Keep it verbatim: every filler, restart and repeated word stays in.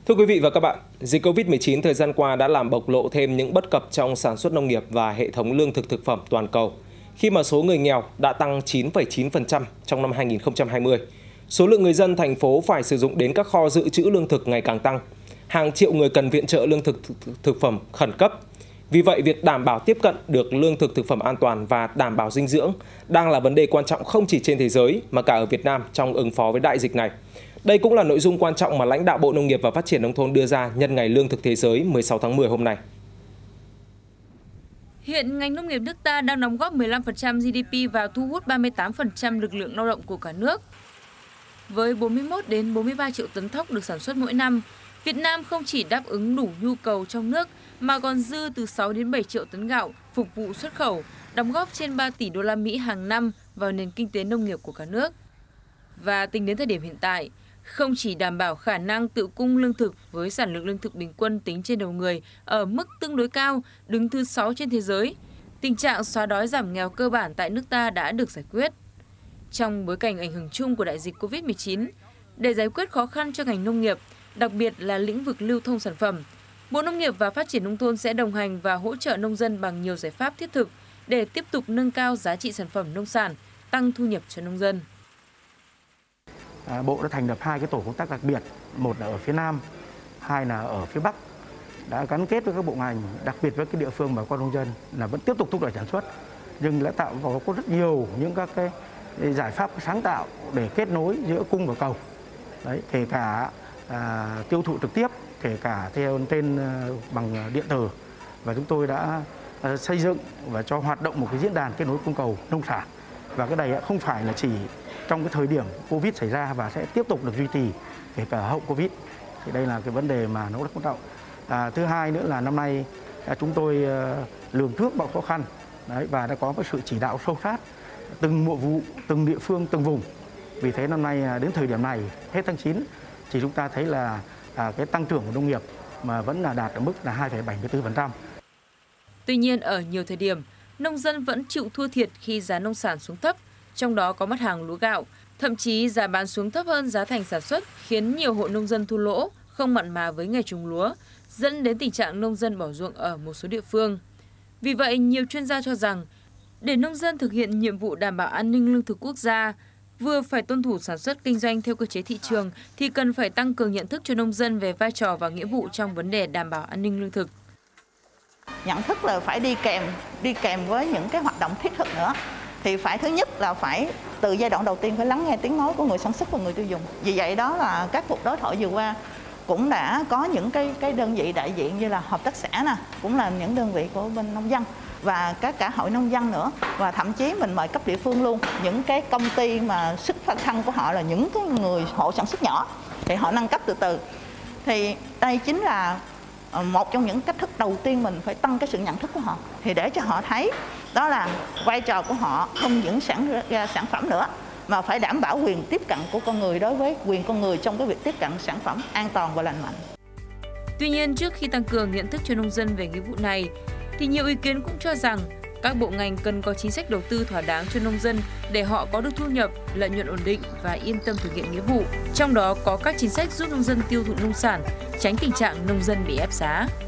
Thưa quý vị và các bạn, dịch Covid mười chín thời gian qua đã làm bộc lộ thêm những bất cập trong sản xuất nông nghiệp và hệ thống lương thực thực phẩm toàn cầu, khi mà số người nghèo đã tăng chín phẩy chín phần trăm trong năm hai nghìn không trăm hai mươi. Số lượng người dân thành phố phải sử dụng đến các kho dự trữ lương thực ngày càng tăng. Hàng triệu người cần viện trợ lương thực thực phẩm khẩn cấp. Vì vậy, việc đảm bảo tiếp cận được lương thực thực phẩm an toàn và đảm bảo dinh dưỡng đang là vấn đề quan trọng không chỉ trên thế giới mà cả ở Việt Nam trong ứng phó với đại dịch này. Đây cũng là nội dung quan trọng mà lãnh đạo Bộ Nông nghiệp và Phát triển Nông thôn đưa ra nhân ngày Lương thực Thế giới mười sáu tháng mười hôm nay. Hiện ngành nông nghiệp nước ta đang đóng góp mười lăm phần trăm giê đê pê và thu hút ba mươi tám phần trăm lực lượng lao động của cả nước. Với bốn mươi mốt đến bốn mươi ba triệu tấn thóc được sản xuất mỗi năm, Việt Nam không chỉ đáp ứng đủ nhu cầu trong nước mà còn dư từ sáu đến bảy triệu tấn gạo phục vụ xuất khẩu, đóng góp trên ba tỷ đô la Mỹ hàng năm vào nền kinh tế nông nghiệp của cả nước. Và tính đến thời điểm hiện tại, không chỉ đảm bảo khả năng tự cung lương thực với sản lượng lương thực bình quân tính trên đầu người ở mức tương đối cao, đứng thứ sáu trên thế giới, tình trạng xóa đói giảm nghèo cơ bản tại nước ta đã được giải quyết. Trong bối cảnh ảnh hưởng chung của đại dịch Covid mười chín, để giải quyết khó khăn cho ngành nông nghiệp, đặc biệt là lĩnh vực lưu thông sản phẩm, Bộ Nông nghiệp và Phát triển Nông thôn sẽ đồng hành và hỗ trợ nông dân bằng nhiều giải pháp thiết thực để tiếp tục nâng cao giá trị sản phẩm nông sản, tăng thu nhập cho nông dân. Bộ đã thành lập hai cái tổ công tác đặc biệt, một là ở phía Nam, hai là ở phía Bắc, đã gắn kết với các bộ ngành, đặc biệt với cái địa phương bà con nông dân là vẫn tiếp tục thúc đẩy sản xuất, nhưng đã tạo vào có rất nhiều những các cái giải pháp sáng tạo để kết nối giữa cung và cầu. Đấy, kể cả à, tiêu thụ trực tiếp, kể cả theo trên bằng điện tử, và chúng tôi đã à, xây dựng và cho hoạt động một cái diễn đàn kết nối cung cầu nông sản, và cái này không phải là chỉ trong cái thời điểm Covid xảy ra và sẽ tiếp tục được duy trì kể cả hậu Covid. Thì đây là cái vấn đề mà nó rất quan trọng. À, thứ hai nữa là năm nay à, chúng tôi à, lường trước mọi khó khăn đấy, và đã có cái sự chỉ đạo sâu sát từng mùa vụ, từng địa phương, từng vùng. Vì thế năm nay à, đến thời điểm này hết tháng chín thì chúng ta thấy là à, cái tăng trưởng của nông nghiệp mà vẫn là đạt ở mức là hai phẩy bảy mươi tư phần trăm. Tuy nhiên ở nhiều thời điểm, nông dân vẫn chịu thua thiệt khi giá nông sản xuống thấp, trong đó có mặt hàng lúa gạo, thậm chí giá bán xuống thấp hơn giá thành sản xuất khiến nhiều hộ nông dân thua lỗ, không mặn mà với nghề trồng lúa, dẫn đến tình trạng nông dân bỏ ruộng ở một số địa phương. Vì vậy, nhiều chuyên gia cho rằng, để nông dân thực hiện nhiệm vụ đảm bảo an ninh lương thực quốc gia, vừa phải tuân thủ sản xuất kinh doanh theo cơ chế thị trường thì cần phải tăng cường nhận thức cho nông dân về vai trò và nghĩa vụ trong vấn đề đảm bảo an ninh lương thực. Nhận thức là phải đi kèm, đi kèm với những cái hoạt động thiết thực nữa. Thì phải thứ nhất là phải từ giai đoạn đầu tiên phải lắng nghe tiếng nói của người sản xuất và người tiêu dùng. Vì vậy đó là các cuộc đối thoại vừa qua cũng đã có những cái cái đơn vị đại diện như là hợp tác xã nè, cũng là những đơn vị của bên nông dân và các cả hội nông dân nữa, và thậm chí mình mời cấp địa phương luôn, những cái công ty mà sức phát thân của họ là những cái người hộ sản xuất nhỏ thì họ nâng cấp từ từ. Thì đây chính là một trong những cách thức đầu tiên mình phải tăng cái sự nhận thức của họ, thì để cho họ thấy đó là vai trò của họ không những sản ra sản phẩm nữa mà phải đảm bảo quyền tiếp cận của con người đối với quyền con người trong cái việc tiếp cận sản phẩm an toàn và lành mạnh. Tuy nhiên, trước khi tăng cường nhận thức cho nông dân về nghĩa vụ này, thì nhiều ý kiến cũng cho rằng các bộ ngành cần có chính sách đầu tư thỏa đáng cho nông dân để họ có được thu nhập, lợi nhuận ổn định và yên tâm thực hiện nghĩa vụ. Trong đó có các chính sách giúp nông dân tiêu thụ nông sản, tránh tình trạng nông dân bị ép giá.